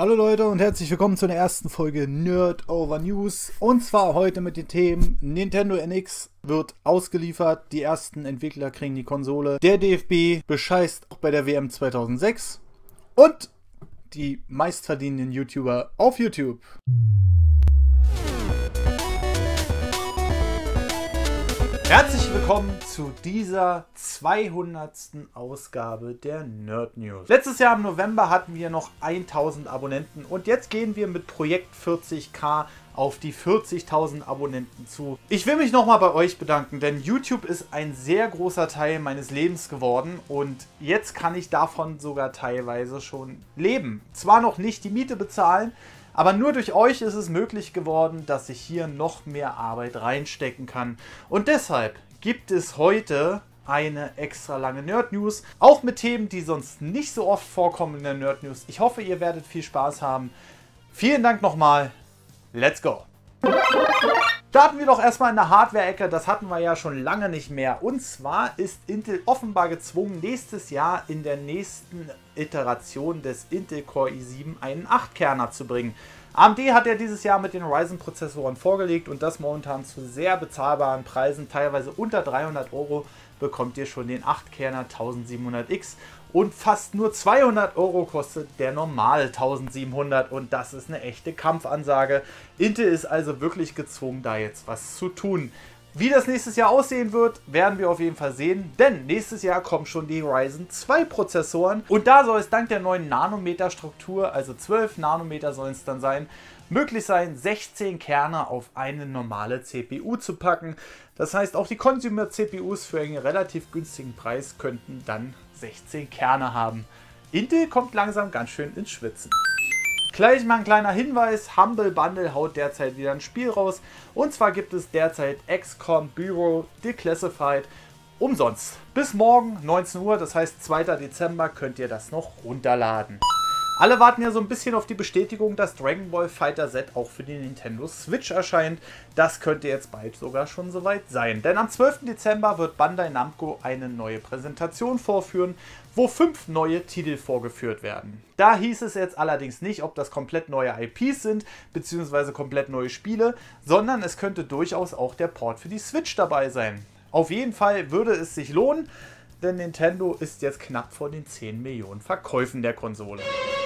Hallo Leute und herzlich willkommen zu der ersten Folge Nerd Over News. Und zwar heute mit den Themen: Nintendo NX wird ausgeliefert, die ersten Entwickler kriegen die Konsole, der DFB bescheißt auch bei der WM 2006 und die meistverdienenden YouTuber auf YouTube. Herzlich willkommen zu dieser 200. Ausgabe der Nerd News. Letztes Jahr im November hatten wir noch 1000 Abonnenten und jetzt gehen wir mit Projekt 40k auf die 40.000 Abonnenten zu. Ich will mich nochmal bei euch bedanken, denn YouTube ist ein sehr großer Teil meines Lebens geworden und jetzt kann ich davon sogar teilweise schon leben. Zwar noch nicht die Miete bezahlen, aber nur durch euch ist es möglich geworden, dass ich hier noch mehr Arbeit reinstecken kann. Und deshalb gibt es heute eine extra lange Nerd News, auch mit Themen, die sonst nicht so oft vorkommen in der Nerd News. Ich hoffe, ihr werdet viel Spaß haben. Vielen Dank nochmal. Let's go! Starten wir doch erstmal in der Hardware-Ecke, das hatten wir ja schon lange nicht mehr. Und zwar ist Intel offenbar gezwungen, nächstes Jahr in der nächsten Iteration des Intel Core i7 einen 8-Kerner zu bringen. AMD hat ja dieses Jahr mit den Ryzen-Prozessoren vorgelegt und das momentan zu sehr bezahlbaren Preisen, teilweise unter 300 Euro, bekommt ihr schon den 8-Kerner 1700X. Und fast nur 200 Euro kostet der normale 1700 und das ist eine echte Kampfansage. Intel ist also wirklich gezwungen, da jetzt was zu tun. Wie das nächstes Jahr aussehen wird, werden wir auf jeden Fall sehen, denn nächstes Jahr kommen schon die Ryzen 2 Prozessoren und da soll es dank der neuen Nanometer-Struktur, also 12 Nanometer sollen es dann sein, möglich sein, 16 Kerne auf eine normale CPU zu packen. Das heißt, auch die Consumer-CPUs für einen relativ günstigen Preis könnten dann 16 Kerne haben. Intel kommt langsam ganz schön ins Schwitzen. Gleich mal ein kleiner Hinweis, Humble Bundle haut derzeit wieder ein Spiel raus. Und zwar gibt es derzeit XCOM Bureau Declassified umsonst. Bis morgen 19 Uhr, das heißt 2. Dezember, könnt ihr das noch runterladen. Alle warten ja so ein bisschen auf die Bestätigung, dass Dragon Ball FighterZ auch für die Nintendo Switch erscheint. Das könnte jetzt bald sogar schon soweit sein. Denn am 12. Dezember wird Bandai Namco eine neue Präsentation vorführen, wo 5 neue Titel vorgeführt werden. Da hieß es jetzt allerdings nicht, ob das komplett neue IPs sind, beziehungsweise komplett neue Spiele, sondern es könnte durchaus auch der Port für die Switch dabei sein. Auf jeden Fall würde es sich lohnen, denn Nintendo ist jetzt knapp vor den 10 Millionen Verkäufen der Konsole.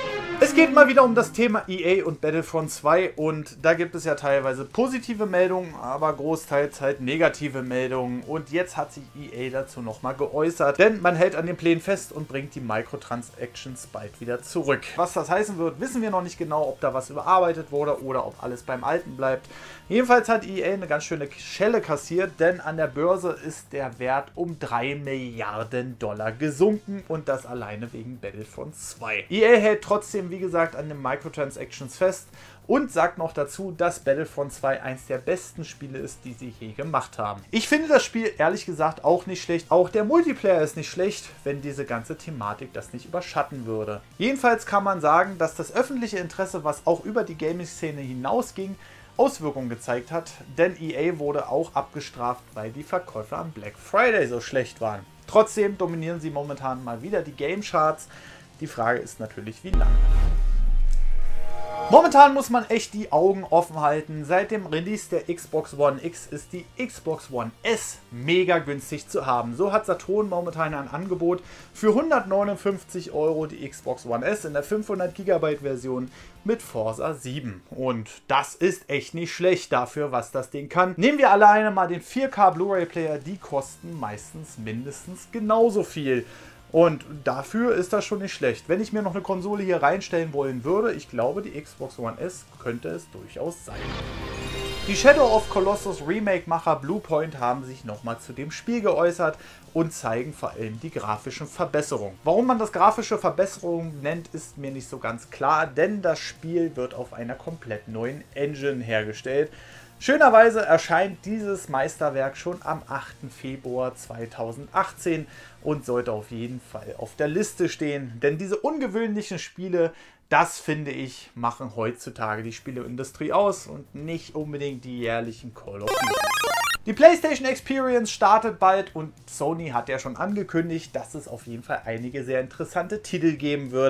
Es geht mal wieder um das Thema EA und Battlefront 2 und da gibt es ja teilweise positive Meldungen, aber großteils halt negative Meldungen und jetzt hat sich EA dazu nochmal geäußert, denn man hält an den Plänen fest und bringt die Microtransactions bald wieder zurück. Was das heißen wird, wissen wir noch nicht genau, ob da was überarbeitet wurde oder ob alles beim Alten bleibt. Jedenfalls hat EA eine ganz schöne Schelle kassiert, denn an der Börse ist der Wert um 3 Milliarden Dollar gesunken und das alleine wegen Battlefront 2. EA hält trotzdem, wie gesagt, an den Microtransactions fest und sagt noch dazu, dass Battlefront 2 eins der besten Spiele ist, die sie je gemacht haben. Ich finde das Spiel ehrlich gesagt auch nicht schlecht. Auch der Multiplayer ist nicht schlecht, wenn diese ganze Thematik das nicht überschatten würde. Jedenfalls kann man sagen, dass das öffentliche Interesse, was auch über die Gaming-Szene hinausging, Auswirkungen gezeigt hat, denn EA wurde auch abgestraft, weil die Verkäufe am Black Friday so schlecht waren. Trotzdem dominieren sie momentan mal wieder die Game Charts. Die Frage ist natürlich, wie lange. Momentan muss man echt die Augen offen halten. Seit dem Release der Xbox One X ist die Xbox One S mega günstig zu haben. So hat Saturn momentan ein Angebot für 159 Euro die Xbox One S in der 500 GB Version mit Forza 7. Und das ist echt nicht schlecht dafür, was das Ding kann. Nehmen wir alleine mal den 4K Blu-ray Player, die kosten meistens mindestens genauso viel. Und dafür ist das schon nicht schlecht. Wenn ich mir noch eine Konsole hier reinstellen wollen würde, ich glaube, die Xbox One S könnte es durchaus sein. Die Shadow of Colossus Remake-Macher Bluepoint haben sich nochmal zu dem Spiel geäußert und zeigen vor allem die grafischen Verbesserungen. Warum man das grafische Verbesserungen nennt, ist mir nicht so ganz klar, denn das Spiel wird auf einer komplett neuen Engine hergestellt. Schönerweise erscheint dieses Meisterwerk schon am 8. Februar 2018 und sollte auf jeden Fall auf der Liste stehen. Denn diese ungewöhnlichen Spiele, das finde ich, machen heutzutage die Spieleindustrie aus und nicht unbedingt die jährlichen Call of Duty. Die PlayStation Experience startet bald und Sony hat ja schon angekündigt, dass es auf jeden Fall einige sehr interessante Titel geben wird.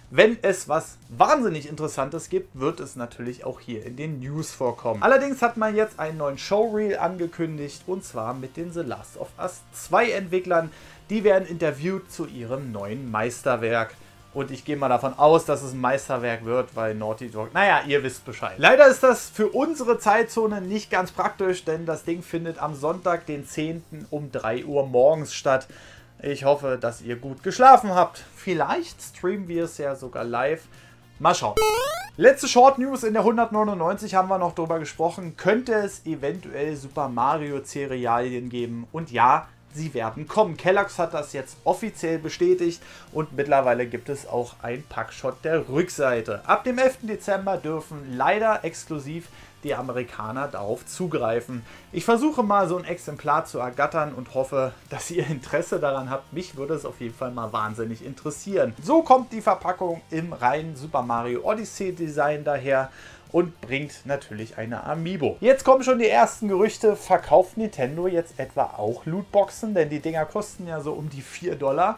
Wenn es was wahnsinnig Interessantes gibt, wird es natürlich auch hier in den News vorkommen. Allerdings hat man jetzt einen neuen Showreel angekündigt, und zwar mit den The Last of Us 2 Entwicklern. Die werden interviewt zu ihrem neuen Meisterwerk. Und ich gehe mal davon aus, dass es ein Meisterwerk wird, weil Naughty Dog... Naja, ihr wisst Bescheid. Leider ist das für unsere Zeitzone nicht ganz praktisch, denn das Ding findet am Sonntag, den 10. um 3 Uhr morgens statt. Ich hoffe, dass ihr gut geschlafen habt. Vielleicht streamen wir es ja sogar live. Mal schauen. Letzte Short News in der 199 haben wir noch drüber gesprochen. Könnte es eventuell Super Mario Cerealien geben? Und ja, sie werden kommen. Kellogg's hat das jetzt offiziell bestätigt und mittlerweile gibt es auch ein Packshot der Rückseite. Ab dem 11. Dezember dürfen leider exklusiv die Amerikaner darauf zugreifen. Ich versuche mal so ein Exemplar zu ergattern und hoffe, dass ihr Interesse daran habt. Mich würde es auf jeden Fall mal wahnsinnig interessieren. So kommt die Verpackung im reinen Super Mario Odyssey Design daher und bringt natürlich eine Amiibo. Jetzt kommen schon die ersten Gerüchte. Verkauft Nintendo jetzt etwa auch Lootboxen? Denn die Dinger kosten ja so um die $4.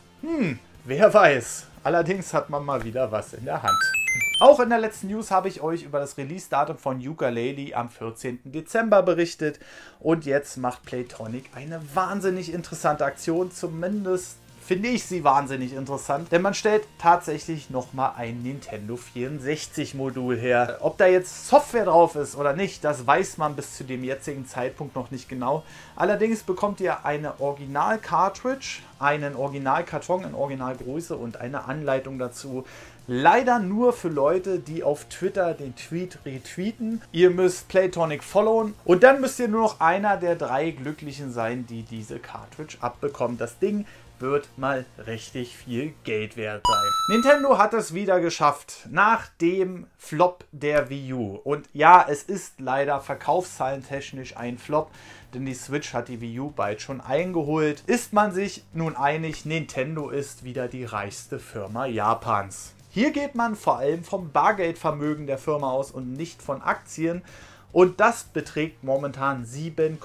Wer weiß. Allerdings hat man mal wieder was in der Hand. Auch in der letzten News habe ich euch über das Release-Datum von Yooka-Laylee am 14. Dezember berichtet. Und jetzt macht Playtonic eine wahnsinnig interessante Aktion. Zumindest finde ich sie wahnsinnig interessant, denn man stellt tatsächlich nochmal ein Nintendo 64 Modul her. Ob da jetzt Software drauf ist oder nicht, das weiß man bis zu dem jetzigen Zeitpunkt noch nicht genau. Allerdings bekommt ihr eine Original-Cartridge, einen Originalkarton in Originalgröße und eine Anleitung dazu. Leider nur für Leute, die auf Twitter den Tweet retweeten. Ihr müsst Playtonic followen und dann müsst ihr nur noch einer der 3 Glücklichen sein, die diese Cartridge abbekommen. Das Ding wird mal richtig viel Geld wert sein. Nintendo hat es wieder geschafft nach dem Flop der Wii U. Und ja, es ist leider verkaufszahlentechnisch ein Flop, denn die Switch hat die Wii U bald schon eingeholt. Ist man sich nun einig, Nintendo ist wieder die reichste Firma Japans. Hier geht man vor allem vom Bargeldvermögen der Firma aus und nicht von Aktien. Und das beträgt momentan 7,12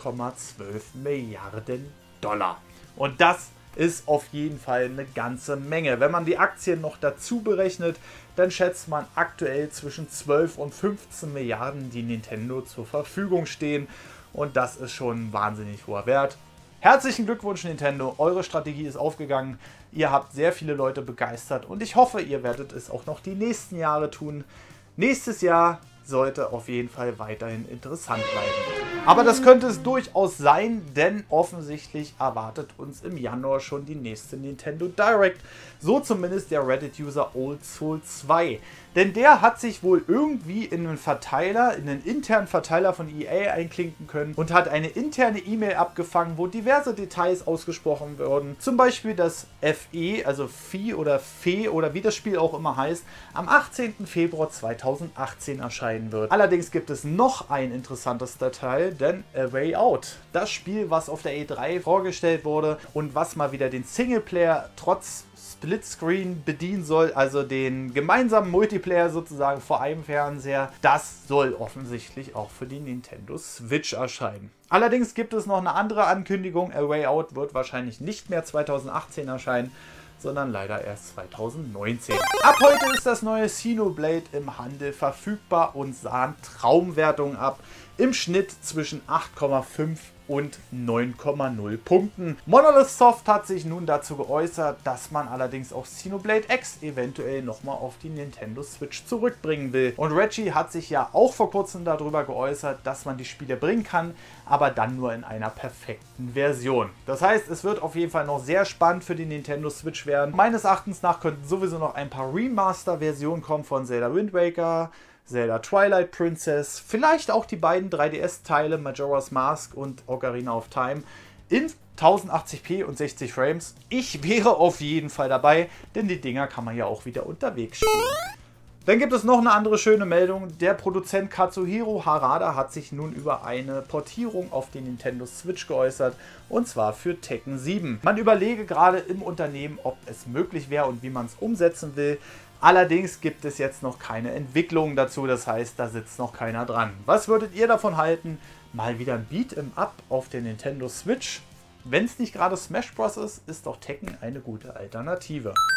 Milliarden $. Und das ist auf jeden Fall eine ganze Menge. Wenn man die Aktien noch dazu berechnet, dann schätzt man aktuell zwischen 12 und 15 Milliarden, die Nintendo zur Verfügung stehen. Und das ist schon ein wahnsinnig hoher Wert. Herzlichen Glückwunsch Nintendo, eure Strategie ist aufgegangen. Ihr habt sehr viele Leute begeistert und ich hoffe, ihr werdet es auch noch die nächsten Jahre tun. Nächstes Jahr sollte auf jeden Fall weiterhin interessant bleiben. Aber das könnte es durchaus sein, denn offensichtlich erwartet uns im Januar schon die nächste Nintendo Direct. So zumindest der Reddit-User OldSoul2. Denn der hat sich wohl irgendwie in einen Verteiler, in einen internen Verteiler von EA einklinken können und hat eine interne E-Mail abgefangen, wo diverse Details ausgesprochen wurden. Zum Beispiel, dass FE, also Fi oder Fe oder wie das Spiel auch immer heißt, am 18. Februar 2018 erscheinen wird. Allerdings gibt es noch ein interessantes Detail, denn A Way Out, das Spiel, was auf der E3 vorgestellt wurde und was mal wieder den Singleplayer trotz Splitscreen bedienen soll, also den gemeinsamen Multiplayer sozusagen vor einem Fernseher, das soll offensichtlich auch für die Nintendo Switch erscheinen. Allerdings gibt es noch eine andere Ankündigung. A Way Out wird wahrscheinlich nicht mehr 2018 erscheinen, sondern leider erst 2019. Ab heute ist das neue Xenoblade im Handel verfügbar und sahen Traumwertungen ab. Im Schnitt zwischen 8,5 und 9,0 Punkten. Monolith Soft hat sich nun dazu geäußert, dass man allerdings auch Xenoblade X eventuell nochmal auf die Nintendo Switch zurückbringen will. Und Reggie hat sich ja auch vor kurzem darüber geäußert, dass man die Spiele bringen kann, aber dann nur in einer perfekten Version. Das heißt, es wird auf jeden Fall noch sehr spannend für die Nintendo Switch werden. Meines Erachtens nach könnten sowieso noch ein paar Remaster-Versionen kommen von Zelda Wind Waker, Zelda Twilight Princess, vielleicht auch die beiden 3DS-Teile Majora's Mask und Ocarina of Time in 1080p und 60 Frames. Ich wäre auf jeden Fall dabei, denn die Dinger kann man ja auch wieder unterwegs spielen. Dann gibt es noch eine andere schöne Meldung. Der Produzent Katsuhiro Harada hat sich nun über eine Portierung auf die Nintendo Switch geäußert, und zwar für Tekken 7. Man überlege gerade im Unternehmen, ob es möglich wäre und wie man es umsetzen will. Allerdings gibt es jetzt noch keine Entwicklung dazu, das heißt, da sitzt noch keiner dran. Was würdet ihr davon halten? Mal wieder ein Beat'em-up auf der Nintendo Switch? Wenn es nicht gerade Smash Bros. Ist doch Tekken eine gute Alternative.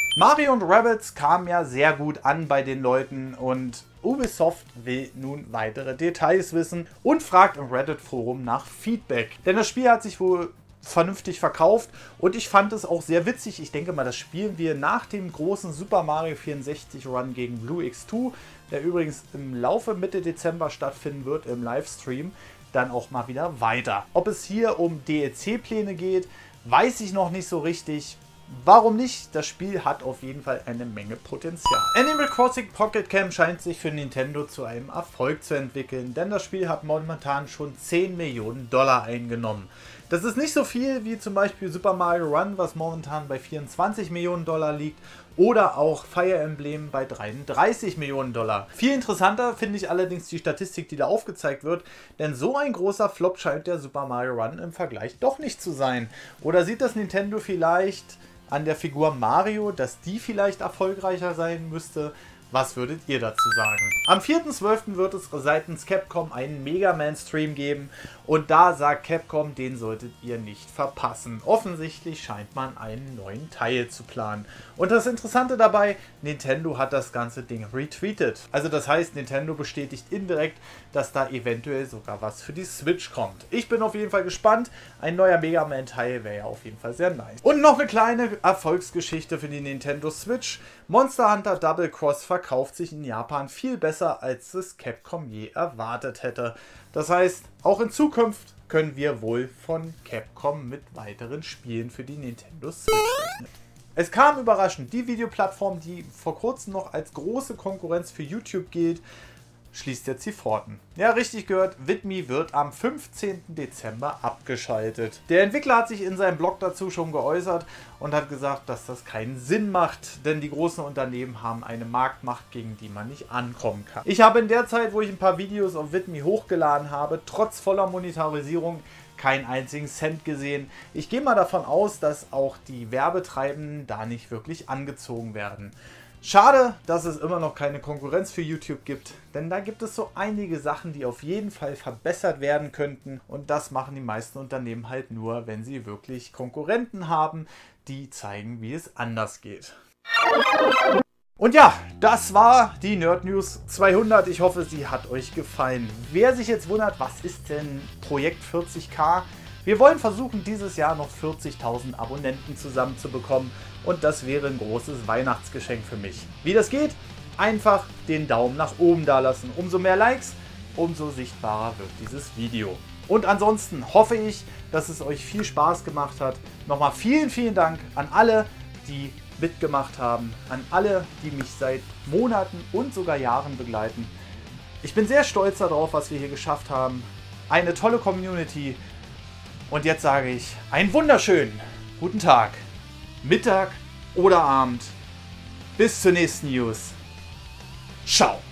Mario und Rabbids kamen ja sehr gut an bei den Leuten und Ubisoft will nun weitere Details wissen und fragt im Reddit-Forum nach Feedback. Denn das Spiel hat sich wohl vernünftig verkauft und ich fand es auch sehr witzig. Ich denke mal, das spielen wir nach dem großen Super Mario 64 Run gegen Blue X2, der übrigens im Laufe Mitte Dezember stattfinden wird im Livestream, dann auch mal wieder weiter. Ob es hier um DLC-Pläne geht, weiß ich noch nicht so richtig. Warum nicht? Das Spiel hat auf jeden Fall eine Menge Potenzial. Animal Crossing Pocket Camp scheint sich für Nintendo zu einem Erfolg zu entwickeln, denn das Spiel hat momentan schon 10 Millionen Dollar eingenommen. Das ist nicht so viel wie zum Beispiel Super Mario Run, was momentan bei 24 Millionen Dollar liegt, oder auch Fire Emblem bei 33 Millionen Dollar. Viel interessanter finde ich allerdings die Statistik, die da aufgezeigt wird, denn so ein großer Flop scheint der Super Mario Run im Vergleich doch nicht zu sein. Oder sieht das Nintendo vielleicht an der Figur Mario, dass die vielleicht erfolgreicher sein müsste? Was würdet ihr dazu sagen? Am 4.12. wird es seitens Capcom einen Mega Man Stream geben und da sagt Capcom, den solltet ihr nicht verpassen. Offensichtlich scheint man einen neuen Teil zu planen. Und das Interessante dabei, Nintendo hat das ganze Ding retweetet. Also das heißt, Nintendo bestätigt indirekt, dass da eventuell sogar was für die Switch kommt. Ich bin auf jeden Fall gespannt. Ein neuer Mega Man Teil wäre ja auf jeden Fall sehr nice. Und noch eine kleine Erfolgsgeschichte für die Nintendo Switch. Monster Hunter Double Cross verkauft sich in Japan viel besser, als es Capcom je erwartet hätte. Das heißt, auch in Zukunft können wir wohl von Capcom mit weiteren Spielen für die Nintendo Switch rechnen. Es kam überraschend, die Videoplattform, die vor kurzem noch als große Konkurrenz für YouTube gilt, schließt jetzt die Pforten. Ja, richtig gehört, Vidme wird am 15. Dezember abgeschaltet. Der Entwickler hat sich in seinem Blog dazu schon geäußert und hat gesagt, dass das keinen Sinn macht, denn die großen Unternehmen haben eine Marktmacht, gegen die man nicht ankommen kann. Ich habe in der Zeit, wo ich ein paar Videos auf Vidme hochgeladen habe, trotz voller Monetarisierung keinen einzigen Cent gesehen. Ich gehe mal davon aus, dass auch die Werbetreibenden da nicht wirklich angezogen werden. Schade, dass es immer noch keine Konkurrenz für YouTube gibt, denn da gibt es so einige Sachen, die auf jeden Fall verbessert werden könnten und das machen die meisten Unternehmen halt nur, wenn sie wirklich Konkurrenten haben, die zeigen, wie es anders geht. Und ja, das war die Nerd News 200. Ich hoffe, sie hat euch gefallen. Wer sich jetzt wundert, was ist denn Projekt 40k? Wir wollen versuchen, dieses Jahr noch 40.000 Abonnenten zusammenzubekommen und das wäre ein großes Weihnachtsgeschenk für mich. Wie das geht? Einfach den Daumen nach oben da lassen. Umso mehr Likes, umso sichtbarer wird dieses Video. Und ansonsten hoffe ich, dass es euch viel Spaß gemacht hat. Nochmal vielen Dank an alle, die mitgemacht haben, an alle, die mich seit Monaten und sogar Jahren begleiten. Ich bin sehr stolz darauf, was wir hier geschafft haben. Eine tolle Community. Und jetzt sage ich einen wunderschönen guten Tag, Mittag oder Abend. Bis zur nächsten News. Ciao.